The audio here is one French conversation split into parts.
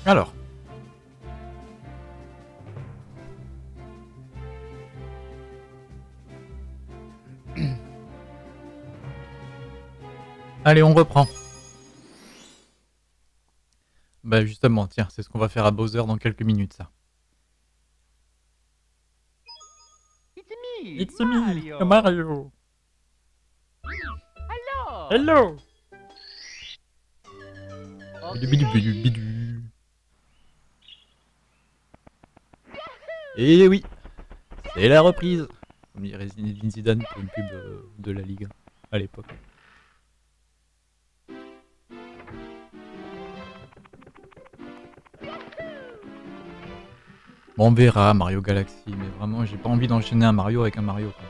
Alors. Allez, on reprend. Bah justement, tiens, c'est ce qu'on va faire à Bowser dans quelques minutes, ça. It's me, Mario. Hello. Bidu, bidu, bidu, bidu. Et oui, c'est la reprise. Comme dirait Zinedine Zidane pour une pub de la Ligue à l'époque. Bon, on verra Mario Galaxy, mais vraiment j'ai pas envie d'enchaîner un Mario avec un Mario, quoi.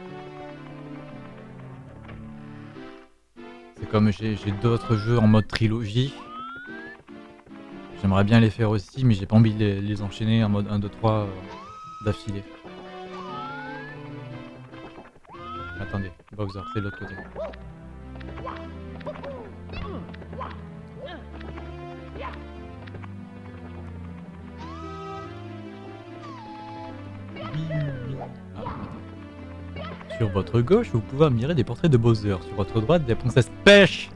C'est comme j'ai d'autres jeux en mode trilogie. J'aimerais bien les faire aussi, mais j'ai pas envie de les enchaîner en mode 1, 2, 3 d'affilée. Attendez, Bowser, c'est de l'autre côté. Sur votre gauche, vous pouvez admirer des portraits de Bowser. Sur votre droite, des princesses Pêche.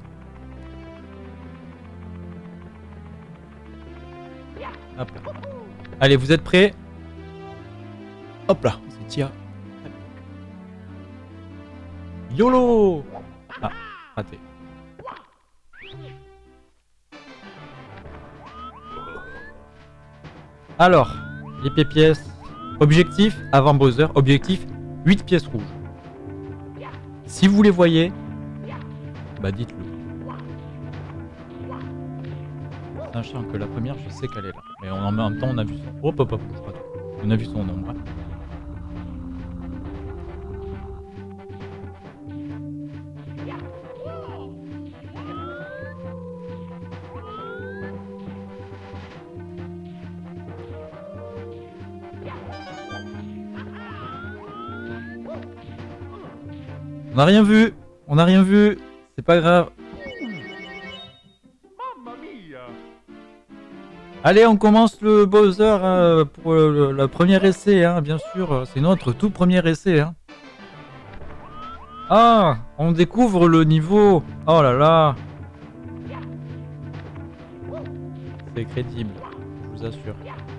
Hop là. Allez, vous êtes prêts? Hop là, c'est tire. YOLO. Ah, raté. Alors, les pièces. Objectif, avant Bowser, objectif, 8 pièces rouges. Si vous les voyez, bah dites-le. Sachant que la première, je sais qu'elle est là. Mais en même temps, on a vu son... Hop, hop, hop, c'est pas tout. On a vu son nombre. Hein. On n'a rien vu. On n'a rien vu. C'est pas grave. Allez, on commence le Bowser pour le premier essai, hein, bien sûr. C'est notre tout premier essai. Hein. Ah, on découvre le niveau. Oh là là. C'est crédible, je vous assure.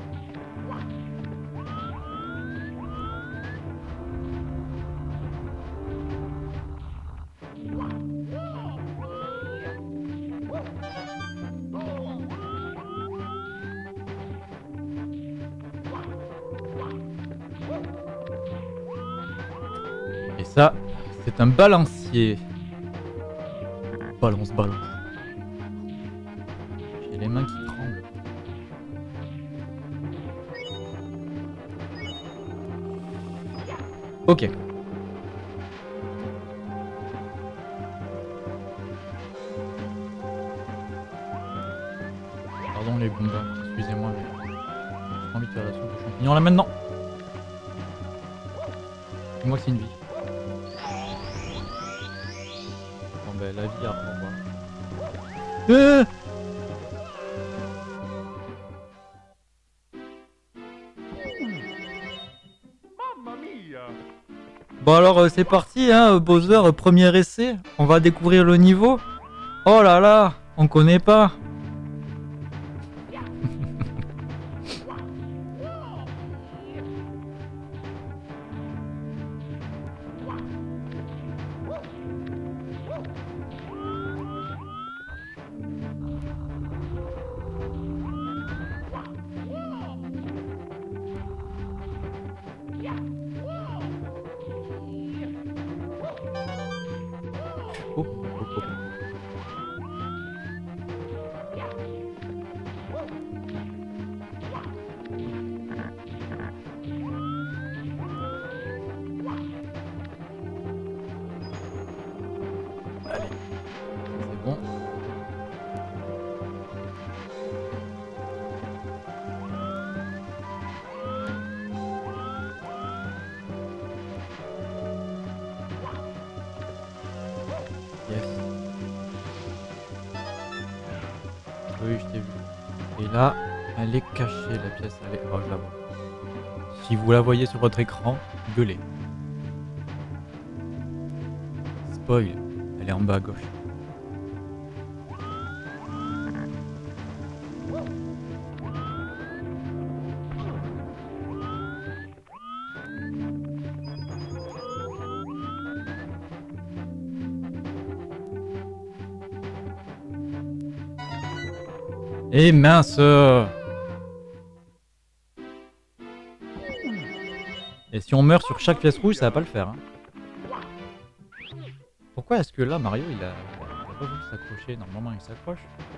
Et ça, c'est un balancier. Balance, balance. J'ai les mains qui tremblent. Ok. Pardon les Goombas, excusez-moi, mais j'ai pas envie de faire la soupe de champignons là maintenant. Dis-moi que c'est une vie. Bon ben la vie après moi. Bon alors c'est parti hein, Bowser, premier essai. On va découvrir le niveau. Oh là là, on connaît pas. Oui, je t'ai vu. Et là, elle est cachée la pièce. Elle est... Oh, je la vois. Si vous la voyez sur votre écran, gueulez. Spoil, elle est en bas à gauche. Et mince! Et si on meurt sur chaque pièce rouge, ça va pas le faire. Hein. Pourquoi est-ce que là, Mario, il a pas voulu s'accrocher? Normalement, il s'accroche.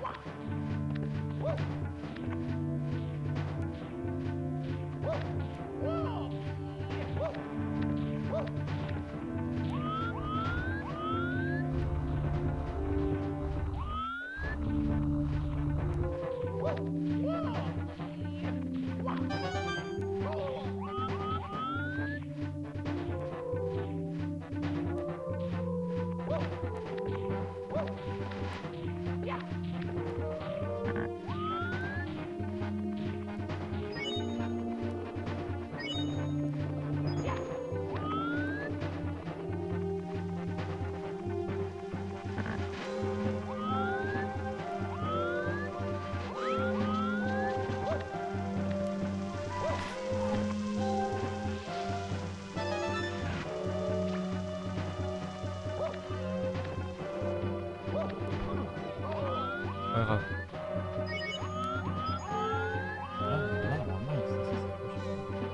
Pas grave. Là, normalement, il s'accroche.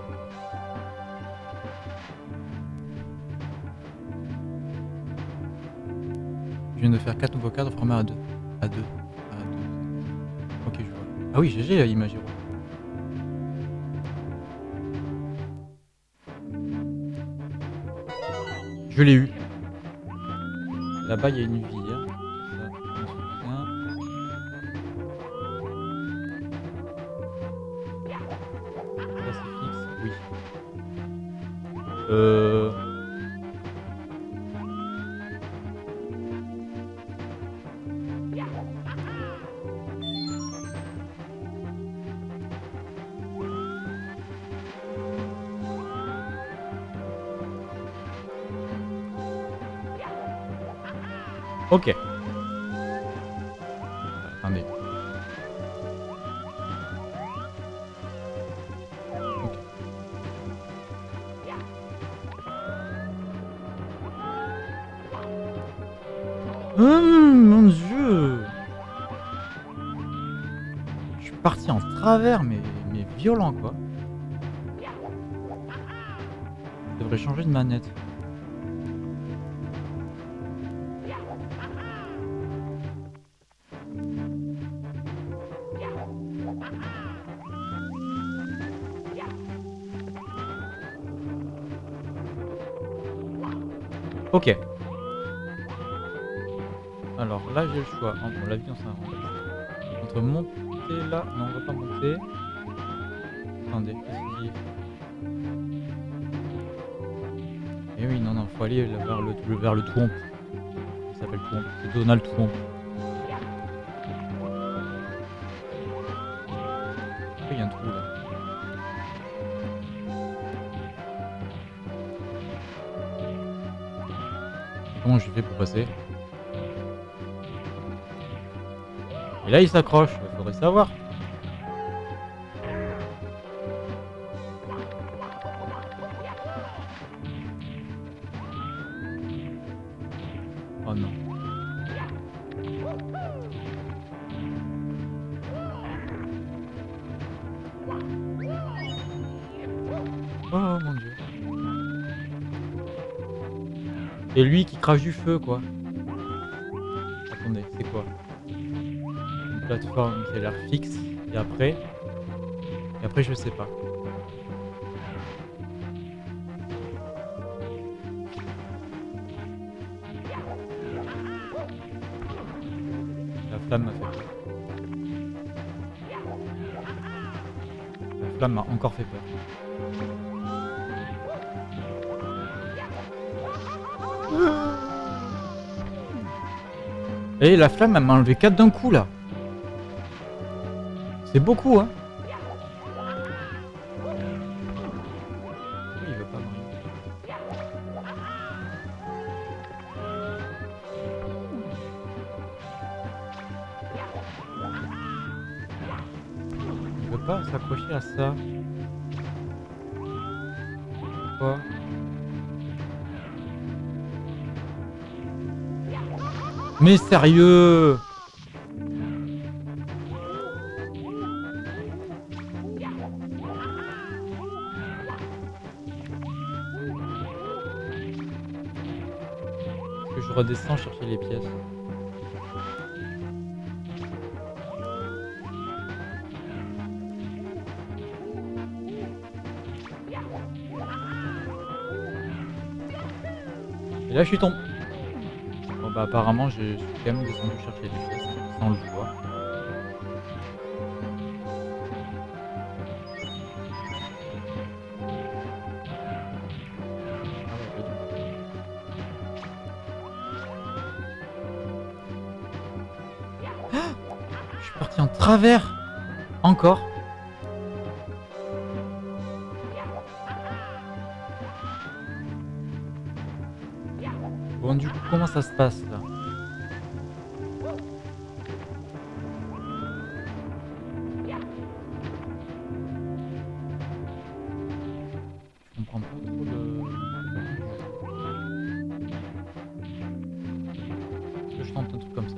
Je viens de faire 4 nouveaux cadres formés à 2. À 2. Ok, je vois. Ah oui, GG, Imagiro. Je l'ai eu. Là-bas, il y a une vie. Hein. Ça, je me souviens. Là, c'est fixe. Oui. Ok. Attendez. Ok. Mon Dieu! Je suis parti en travers, mais violent quoi. Je devrais changer de manette. Ok. Alors là j'ai le choix. On l'a vu, on s'en entre monter là. Non, on va pas monter. Attendez, qu'est-ce qu'il dit? Eh oui, non, faut aller vers le Twomp. Il s'appelle Twomp. C'est Donald Twomp. Il y a un trou là. Comment je fais pour passer? Et là il s'accroche, il faudrait savoir. Oh non. Oh mon Dieu. Et lui qui crache du feu quoi. Attendez, c'est quoi? Une plateforme qui a l'air fixe. Et après je sais pas. La flamme m'a fait peur. La flamme m'a encore fait peur. Et la flamme elle m'a enlevé 4 d'un coup là. C'est beaucoup, hein. Oui, il veut pas Mario. Il veut pas s'accrocher à ça. Pourquoi? Mais sérieux? Est-ce que je redescends chercher les pièces? Et là je suis tombé. Bon bah apparemment je suis quand même descendu chercher les pièces sans le vouloir. Je suis parti en travers. Encore. Bon du coup comment ça se passe là? Je comprends pas trop le... Est-ce que je tente un truc comme ça?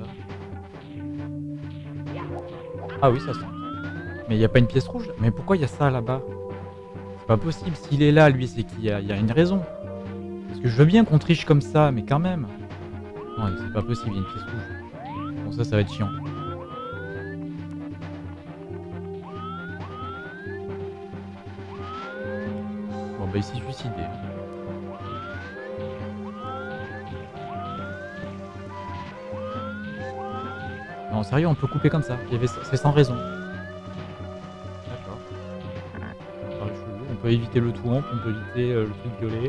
Ah oui ça sent. Mais il n'y a pas une pièce rouge? Mais pourquoi il y a ça là-bas? C'est pas possible, s'il est là lui c'est qu'il y a une raison. Parce que je veux bien qu'on triche comme ça, mais quand même. Non, c'est pas possible, il y a une pièce rouge. Bon, ça va être chiant. Bon, bah, il s'est suicidé. Non, sérieux, on peut couper comme ça. C'est sans raison. D'accord. On peut éviter le tour, on peut éviter le truc violet.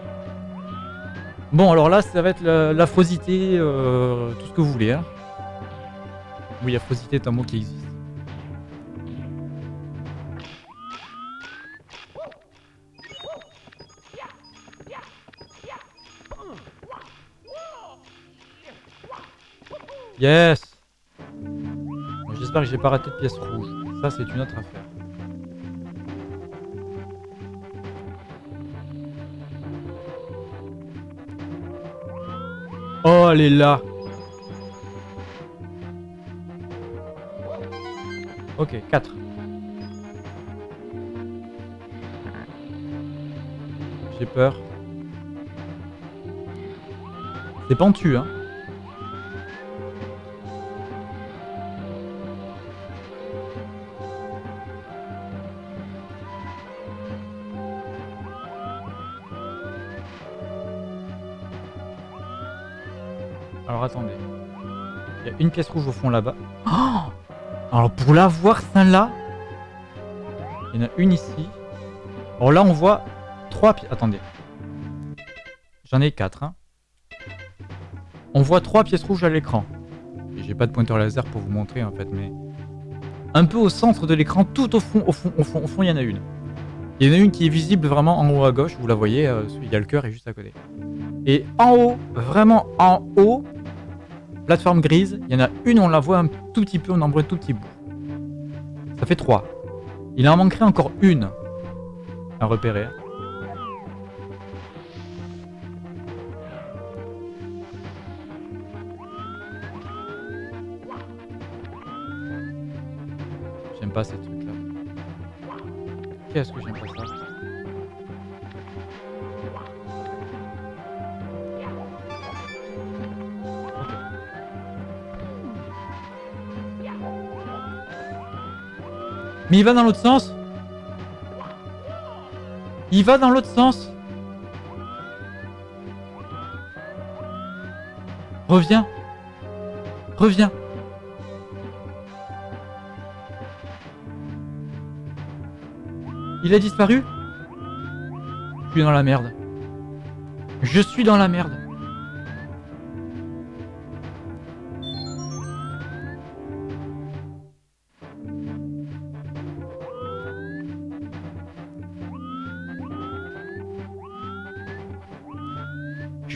Bon, alors là, ça va être l'affrosité, tout ce que vous voulez. Hein. Oui, affrosité est un mot qui existe. Yes! J'espère que j'ai pas raté de pièce rouge. Ça, c'est une autre affaire. Oh, elle est là. Ok, 4. J'ai peur. C'est pentu, hein. Alors attendez. Il y a une pièce rouge au fond là-bas. Oh, alors pour l'avoir celle-là, il y en a une ici. Alors là on voit 3 pièces. Attendez. J'en ai 4. Hein. On voit 3 pièces rouges à l'écran. Et j'ai pas de pointeur laser pour vous montrer en fait, mais... Un peu au centre de l'écran, tout au fond, il y en a une. Il y en a une qui est visible vraiment en haut à gauche, vous la voyez, il y a le cœur est juste à côté. Et en haut, vraiment en haut, plateforme grise, il y en a une, on la voit un tout petit peu, on en voit un tout petit bout. Ça fait 3. Il en manquerait encore une à repérer. J'aime pas ces trucs là. Qu'est-ce que j'aime pas ça? Mais il va dans l'autre sens. Il va dans l'autre sens. Reviens. Reviens. Il a disparu? Je suis dans la merde. Je suis dans la merde.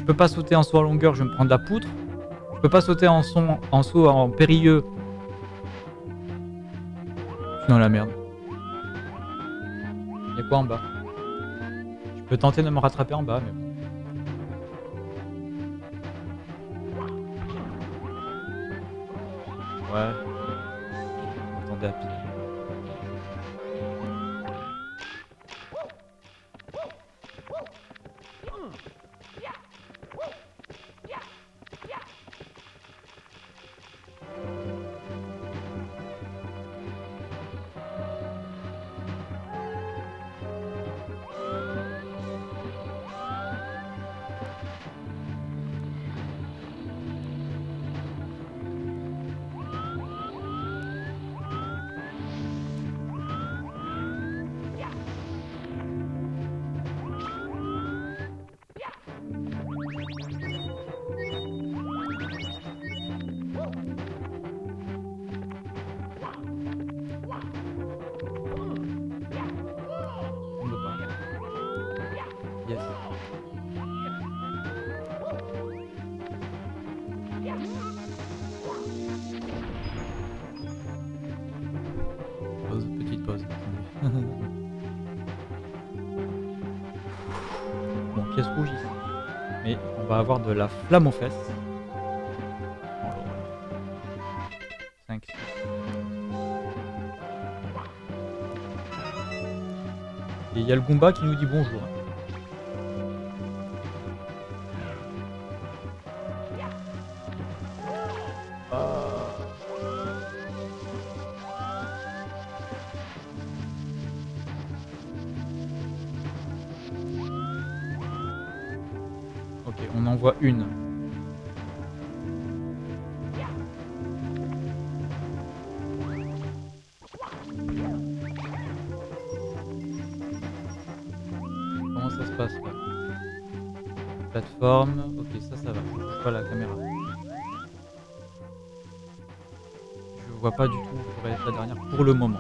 peux pas sauter en saut en longueur, je vais me prendre la poutre. Je peux pas sauter en saut en périlleux. Je suis dans la merde. Il y a quoi en bas? Je peux tenter de me rattraper en bas, mais bon. Ouais. Attendez à pied. Yes. Pause, petite pause. Bon, pièce rouge ici. Mais on va avoir de la flamme aux fesses. 5, 6. Et il y a le Goomba qui nous dit bonjour. Ok, on en voit une. Comment ça se passe là? Plateforme, ok, ça va. Je bouge pas la caméra. Je vois pas du tout où pourrait être la dernière pour le moment.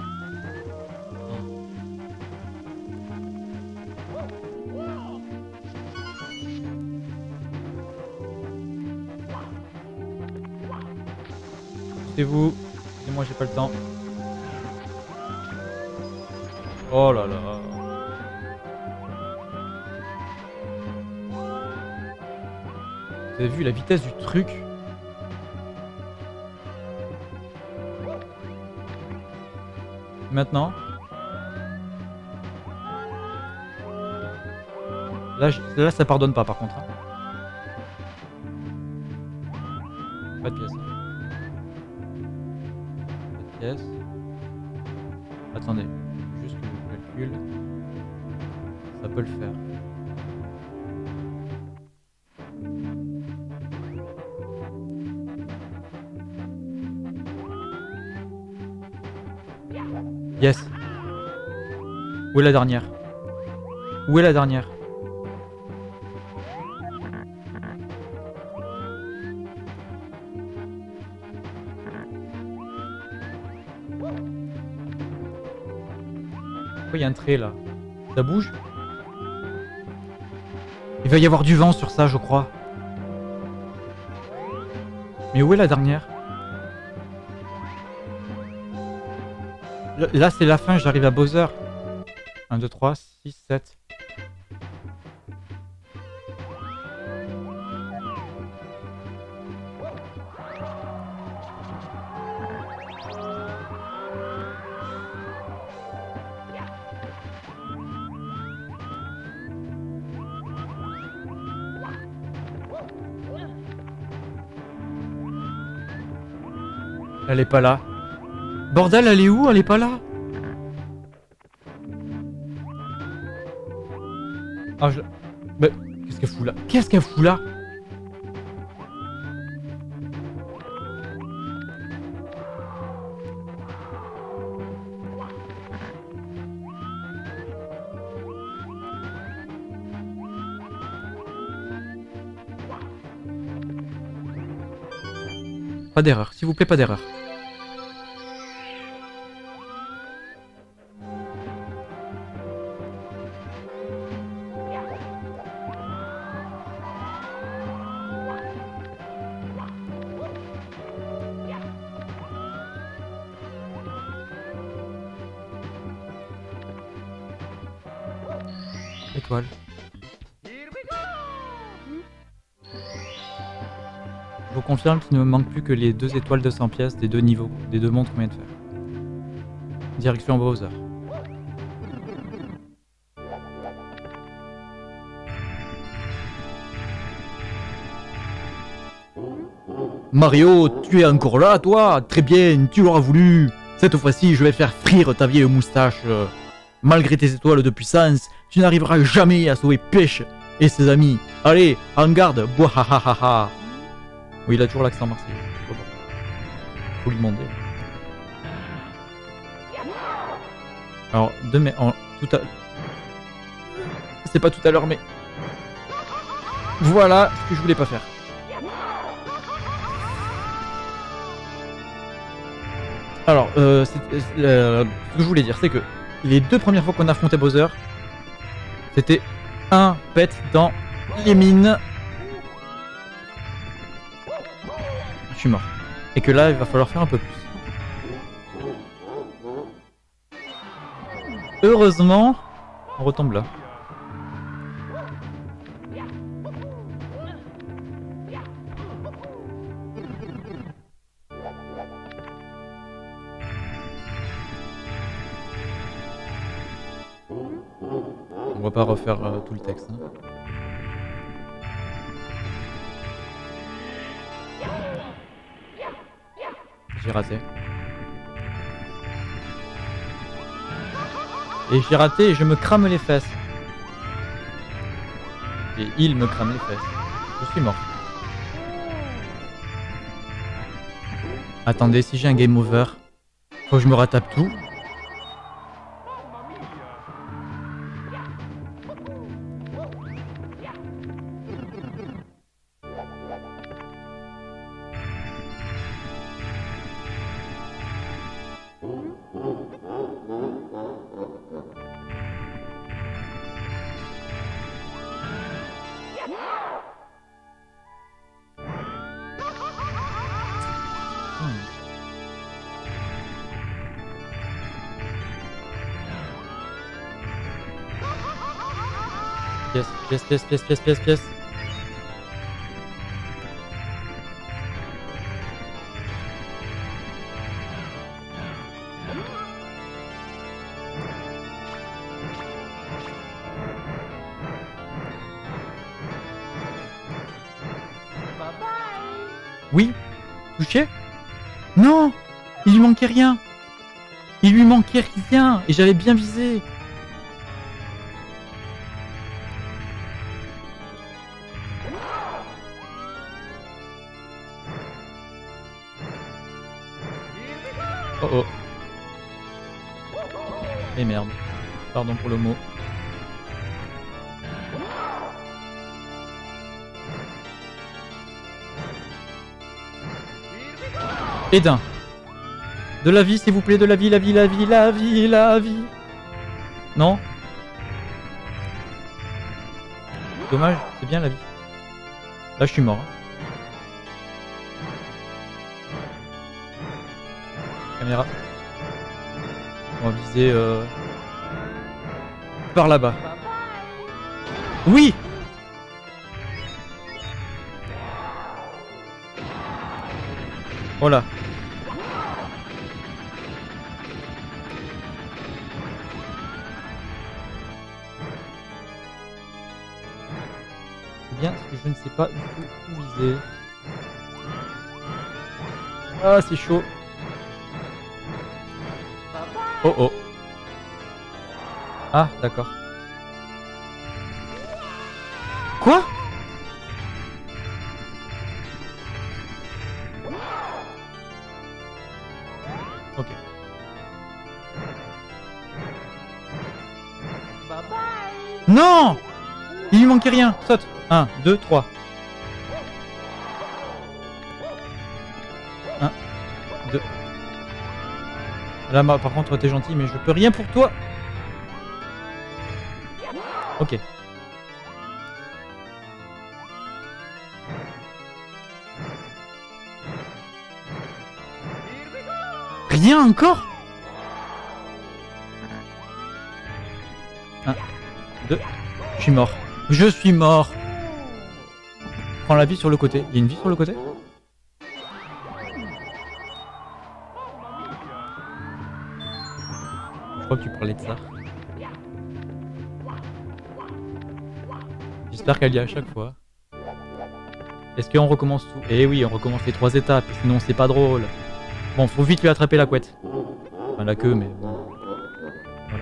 C'est vous, et moi j'ai pas le temps. Oh là là. Vous avez vu la vitesse du truc? Maintenant. Là ça pardonne pas par contre. Hein. Pas de pièce. Yes. Attendez, juste que je calcule. Ça peut le faire. Yes. Où est la dernière? Où est la dernière? Pourquoi il y a un trait là? Ça bouge? Il va y avoir du vent sur ça, je crois. Mais où est la dernière? Là, c'est la fin, j'arrive à Bowser. 1, 2, 3, 6, 7. Elle est pas là. Bordel, elle est où? Elle est pas là. Ah, je... Mais qu'est-ce qu'elle fout là? Qu'est-ce qu'elle fout là? Pas d'erreur, s'il vous plaît, pas d'erreur. Étoile. Je vous confirme qu'il ne me manque plus que les 2 étoiles de 100 pièces des 2 niveaux, des 2 montres qu'on vient de faire. Direction Bowser. Mario, tu es encore là, toi? Très bien, tu l'auras voulu. Cette fois-ci, je vais faire frire ta vieille moustache. Malgré tes étoiles de puissance, tu n'arriveras jamais à sauver Peach et ses amis. Allez, en garde, bohahaha. Oui, il a toujours l'accent marseillais. Faut lui demander. Alors, c'est pas tout à l'heure, mais... Voilà ce que je voulais pas faire. Alors, ce que je voulais dire, c'est que les 2 premières fois qu'on affrontait Bowser, c'était un pet dans les mines. Je suis mort. Et que là, il va falloir faire un peu plus. Heureusement, on retombe là. On va pas refaire tout le texte. Hein. J'ai raté. Et j'ai raté et je me crame les fesses. Et il me crame les fesses. Je suis mort. Attendez, si j'ai un game over, faut que je me ratape tout. Pièce. Oui, touché? Non, il lui manquait rien. Il lui manquait rien et j'avais bien visé. Oh oh. Et merde. Pardon pour le mot. Et d'un. De la vie, s'il vous plaît, de la vie. Non? Dommage, c'est bien la vie. Là, je suis mort. Caméra. On va viser par là-bas. Oui! Voilà. C'est bien parce que je ne sais pas du tout où viser. Ah, c'est chaud. Oh oh. Ah, d'accord. Quoi? Ok. Non! Il lui manquait rien. Saute. 1, 2, 3. 1, 2. Là, par contre, t'es gentil, mais je peux rien pour toi. Ok. Rien encore? 1, 2, suis mort. Je suis mort. Prends la vie sur le côté. Il y a une vie sur le côté? Je crois que tu parlais de ça. J'espère qu'elle y est à chaque fois. Est-ce qu'on recommence tout? Eh oui, on recommence les 3 étapes, sinon c'est pas drôle. Bon, faut vite lui attraper la couette. Enfin, la queue, mais bon. Voilà.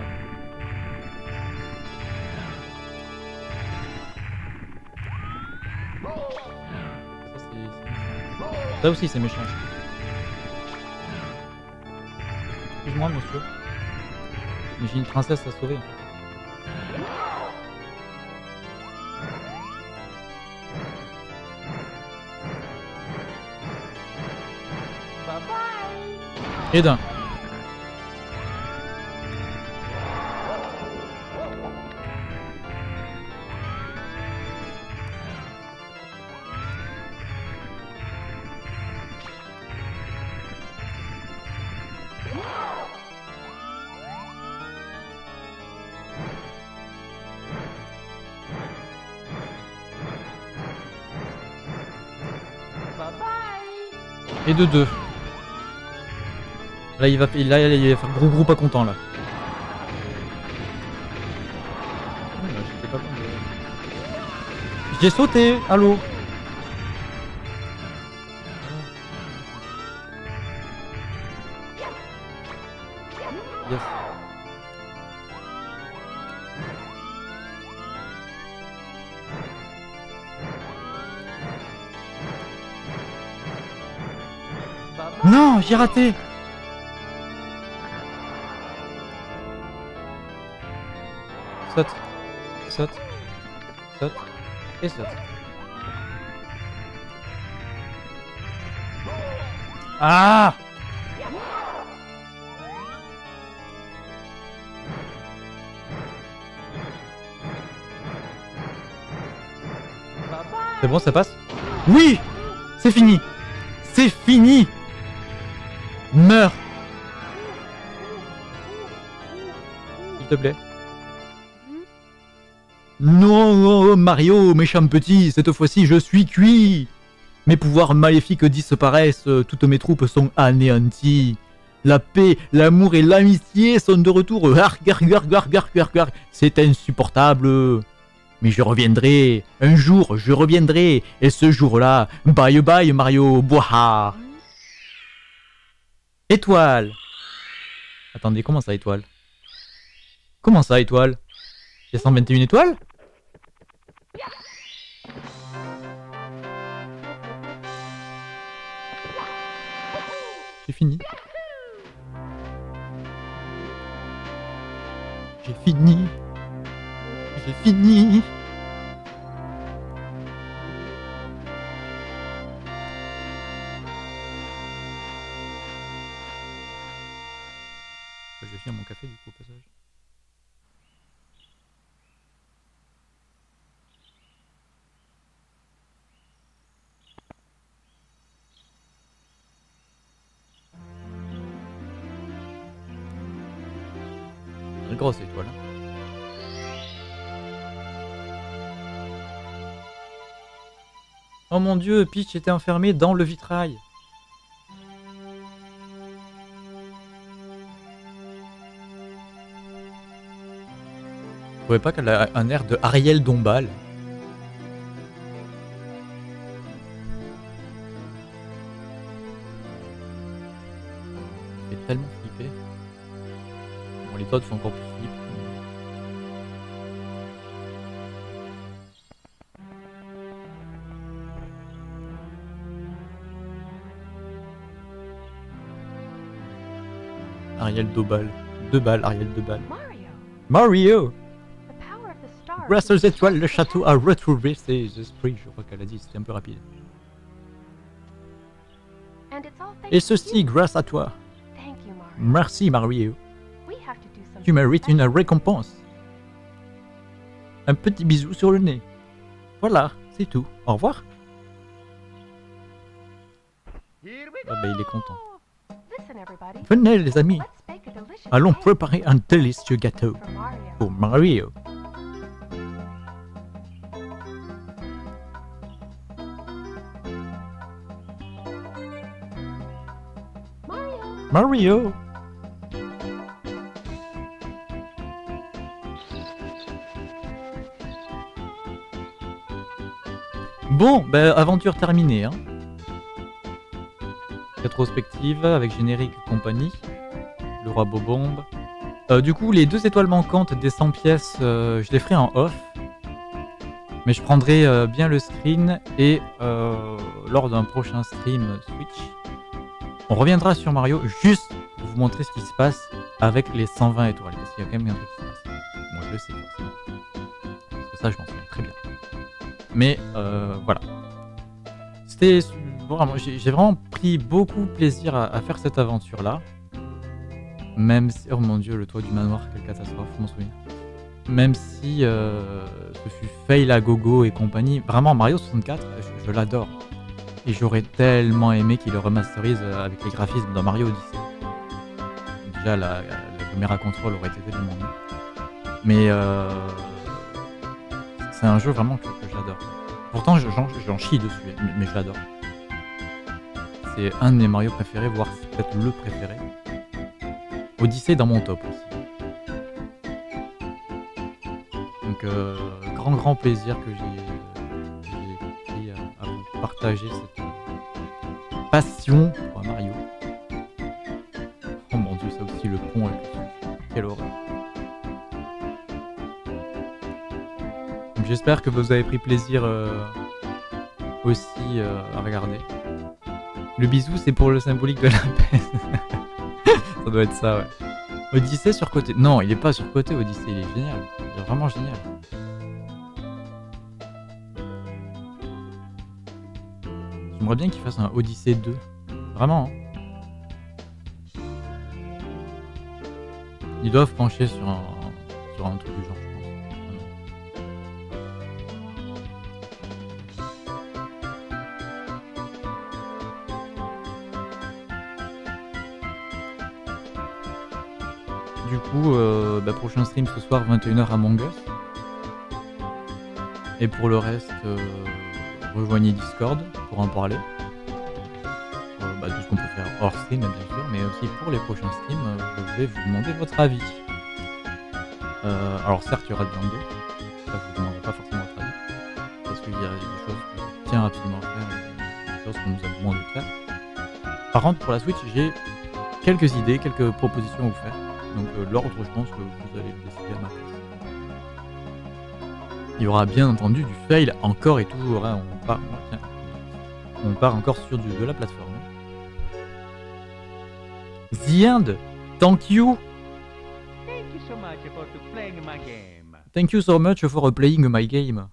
Ça aussi, c'est méchant. Excuse-moi, monsieur. Mais j'ai une princesse à sauver. Et d'un. Et de 2. Là il va faire gros pas content là. J'ai sauté, allô. Yes. Non, j'ai raté. Saute, saute, saute, et saute. Ah! C'est bon, ça passe? Oui! C'est fini! C'est fini! Meurs! S'il te plaît. Non, Mario, méchant petit, cette fois-ci je suis cuit. Mes pouvoirs maléfiques disparaissent, toutes mes troupes sont anéanties. La paix, l'amour et l'amitié sont de retour. C'est insupportable. Mais je reviendrai, un jour je reviendrai, et ce jour-là, bye bye Mario, boah. Étoile. Attendez, comment ça étoile? Comment ça étoile? Il y a 121 étoiles? J'ai fini. J'ai fini. J'ai fini. Je vais finir mon café du coup au passage. Une grosse étoile. Oh mon dieu, Peach était enfermée dans le vitrail. Vous trouvez pas qu'elle a un air de Ariel Dombal? Elle est tellement flippée. Bon, les autres sont encore plus flippés. Ariel Dobal. 2 balles, Ariel 2 balles. Mario! Grâce aux étoiles, le château a retrouvé ses esprits. Je crois qu'elle a dit, c'était un peu rapide. Et ceci grâce à toi. Merci Mario. Tu mérites une récompense. Un petit bisou sur le nez. Voilà, c'est tout. Au revoir. Ah bah il est content. Venez les amis. Allons préparer un délicieux gâteau pour Mario. Mario. Bon, ben aventure terminée. Hein. Rétrospective avec générique et compagnie. Le roi Bobombe. Du coup, les 2 étoiles manquantes des 100 pièces, je les ferai en off. Mais je prendrai bien le screen et lors d'un prochain stream Switch, on reviendra sur Mario juste pour vous montrer ce qui se passe avec les 120 étoiles. Parce qu'il y a quand même un truc qui se passe. Moi je le sais forcément. Parce que ça je m'en souviens très bien. Mais voilà. C'était vraiment, j'ai vraiment pris beaucoup de plaisir à faire cette aventure là. Même si, oh mon dieu, le toit du manoir, quelle catastrophe, je m'en souviens. Même si ce fut fail à gogo et compagnie, vraiment Mario 64, je l'adore. Et j'aurais tellement aimé qu'il le remasterise avec les graphismes dans Mario Odyssey. Déjà la caméra contrôle aurait été tellement mieux. Mais c'est un jeu vraiment que j'adore. Pourtant j'en chie dessus, mais je l'adore. C'est un de mes Mario préférés, voire c'est peut-être le préféré. Odyssey dans mon top aussi. Donc grand plaisir que j'ai pris à vous partager cette passion pour Mario. Oh mon dieu, ça aussi le pont avec le sucre. Quelle horreur. Donc j'espère que vous avez pris plaisir aussi à regarder. Le bisou c'est pour le symbolique de la paix. Ça doit être ça, ouais. Odyssey surcoté. Non, il est pas surcoté, Odyssey, il est génial. Il est vraiment génial. J'aimerais bien qu'il fasse un Odyssey 2. Vraiment. Hein. Ils doivent pencher sur un truc du genre, je pense. Du coup, prochain stream ce soir 21h à Among Us. Et pour le reste, rejoignez Discord pour en parler. Tout ce qu'on peut faire hors stream bien sûr, mais aussi pour les prochains streams, je vais vous demander votre avis. Alors certes il y aura de l'anglais, ça je vous demanderai pas forcément votre avis, parce qu'il y a des choses que je tiens absolument à faire et des choses qu'on nous a demandé de faire. Par contre pour la Switch j'ai quelques idées, quelques propositions à vous faire. Donc l'ordre, je pense que vous allez le décider à ma place. Il y aura bien entendu du fail encore et toujours. Hein. On part encore sur de la plateforme. The End, thank you. Thank you so much for playing my game. Thank you so much for playing my game.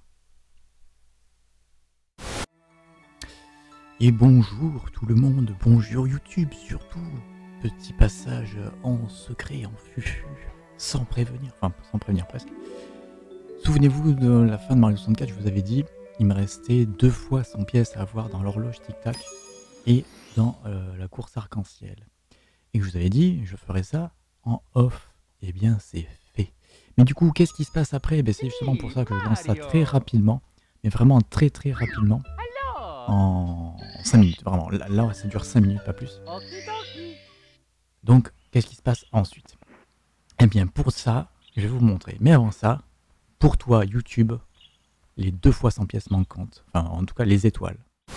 Et bonjour tout le monde, bonjour YouTube surtout. Petit passage en secret, en fufu, sans prévenir, enfin sans prévenir presque. Souvenez-vous de la fin de Mario 64, je vous avais dit, il me restait 2 fois 100 pièces à avoir dans l'horloge tic-tac et dans la course arc-en-ciel. Et que je vous avais dit, je ferai ça en off. Eh bien, c'est fait. Mais du coup, qu'est-ce qui se passe après? C'est justement pour ça que je lance ça très rapidement, mais vraiment très rapidement, en 5 minutes, vraiment. Là, ça dure 5 minutes, pas plus. Donc, qu'est-ce qui se passe ensuite? Eh bien, pour ça, je vais vous montrer. Mais avant ça, pour toi, YouTube, les 2 fois 100 pièces manquantes. Enfin, en tout cas, les étoiles.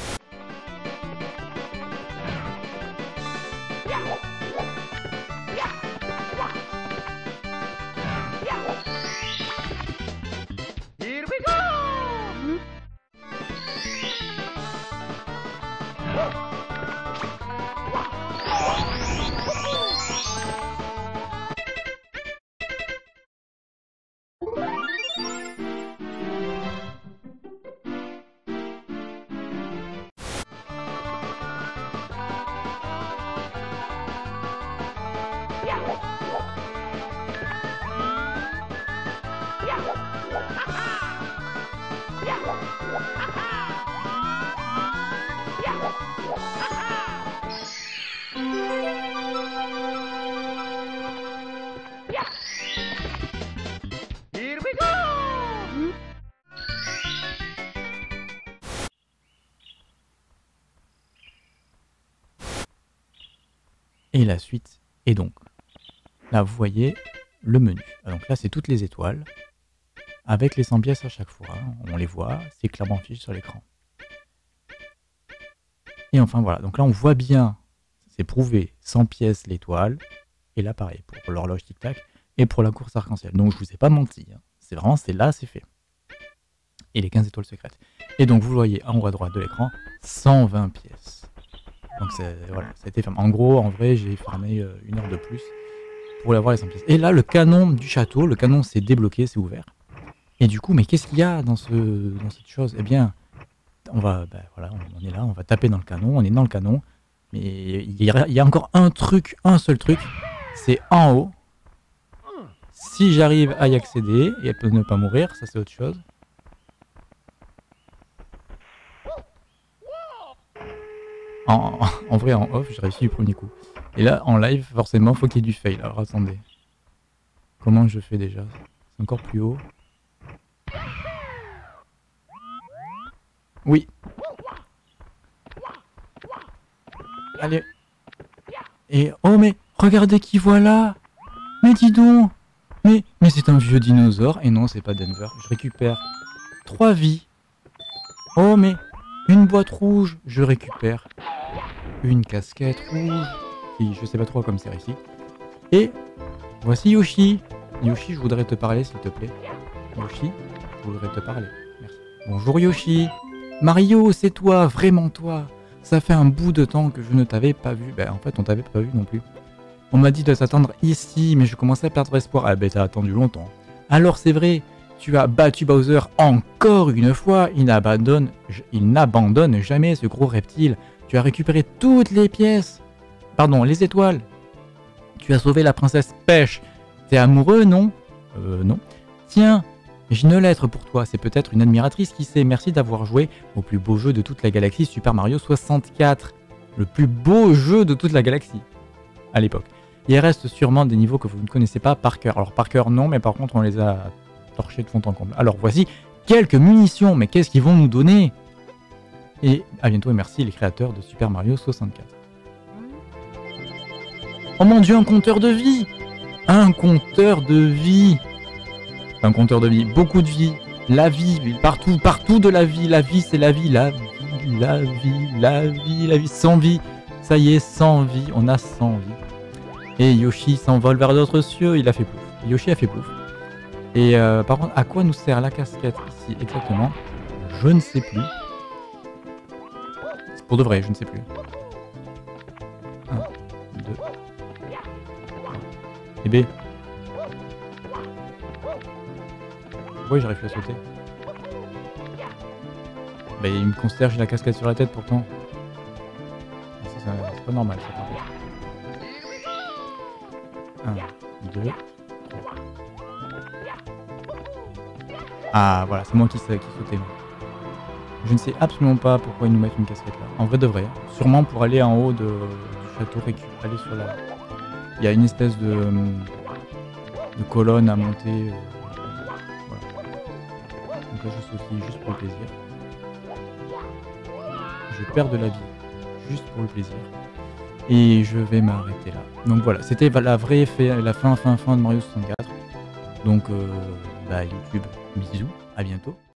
Here we go! Et la suite est donc, là vous voyez le menu. Donc là c'est toutes les étoiles, avec les 100 pièces à chaque fois. On les voit, c'est clairement affiché sur l'écran. Et enfin voilà, donc là on voit bien, c'est prouvé, 100 pièces l'étoile, et là pareil, pour l'horloge tic-tac, et pour la course arc-en-ciel. Donc je vous ai pas menti, hein. C'est vraiment, c'est là, c'est fait. Et les 15 étoiles secrètes. Et donc vous voyez en haut à droite de l'écran, 120 pièces. Donc voilà, ça a été fermé. En gros, en vrai, j'ai fermé 1 heure de plus pour avoir les 100 pièces. Et là, le canon du château, le canon s'est débloqué, c'est ouvert. Et du coup, mais qu'est-ce qu'il y a dans cette chose? Eh bien, on va, voilà, on est là, on va taper dans le canon, on est dans le canon. Mais il y a encore un truc, un seul truc, c'est en haut. Si j'arrive à y accéder et à ne pas mourir, ça c'est autre chose. En vrai, en off, j'ai réussi du premier coup. Et là, en live, forcément, faut qu'il y ait du fail. Alors attendez. Comment je fais déjà? C'est encore plus haut. Oui. Allez. Et oh mais regardez qui voilà. Mais dis donc. Mais c'est un vieux dinosaure. Et non, c'est pas Denver. Je récupère 3 vies. Oh mais une boîte rouge. Je récupère une casquette rouge. Qui je sais pas trop comme c'est ici. Et voici Yoshi. Yoshi, je voudrais te parler s'il te plaît. Yoshi, je voudrais te parler. Merci. Bonjour Yoshi. Mario, c'est toi, vraiment toi. Ça fait un bout de temps que je ne t'avais pas vu. En fait, on t'avait pas vu non plus. On m'a dit de t'attendre ici, mais je commençais à perdre espoir. Ah t'as attendu longtemps. Alors c'est vrai, tu as battu Bowser encore une fois. Il n'abandonne jamais ce gros reptile. Tu as récupéré toutes les pièces. Pardon, les étoiles. Tu as sauvé la princesse Pêche. T'es amoureux, non? Non. Tiens, j'ai une lettre pour toi. C'est peut-être une admiratrice qui sait. Merci d'avoir joué au plus beau jeu de toute la galaxie, Super Mario 64. Le plus beau jeu de toute la galaxie. À l'époque. Il reste sûrement des niveaux que vous ne connaissez pas par cœur. Alors par cœur non, mais par contre on les a torchés de fond en comble. Alors voici quelques munitions, mais qu'est-ce qu'ils vont nous donner? Et à bientôt et merci les créateurs de Super Mario 64. Oh mon dieu, un compteur de vie! Un compteur de vie! Un compteur de vie, beaucoup de vie. La vie, partout de la vie. La vie c'est la vie, la vie, la vie, la vie, la vie, sans vie. Ça y est, sans vie, on a 100 vies. Et Yoshi s'envole vers d'autres cieux, il a fait plouf. Yoshi a fait plouf. Et par contre, à quoi nous sert la casquette ici exactement? Je ne sais plus. C'est pour de vrai, je ne sais plus. 1, 2. Et B. Pourquoi j'arrive plus à sauter? Il me considère que j'ai la casquette sur la tête pourtant. C'est pas normal ça par contre. 1, 2, 3. Ah voilà, c'est moi qui sautais. Je ne sais absolument pas pourquoi ils nous mettent une casquette là. En vrai de vrai. Sûrement pour aller en haut du château, aller sur la... Il y a une espèce de colonne à monter. Voilà. Donc là je saute juste pour le plaisir. Je perds de la vie. Juste pour le plaisir. Et je vais m'arrêter là. Donc voilà, c'était la fin de Mario 64. Donc YouTube, bisous, à bientôt.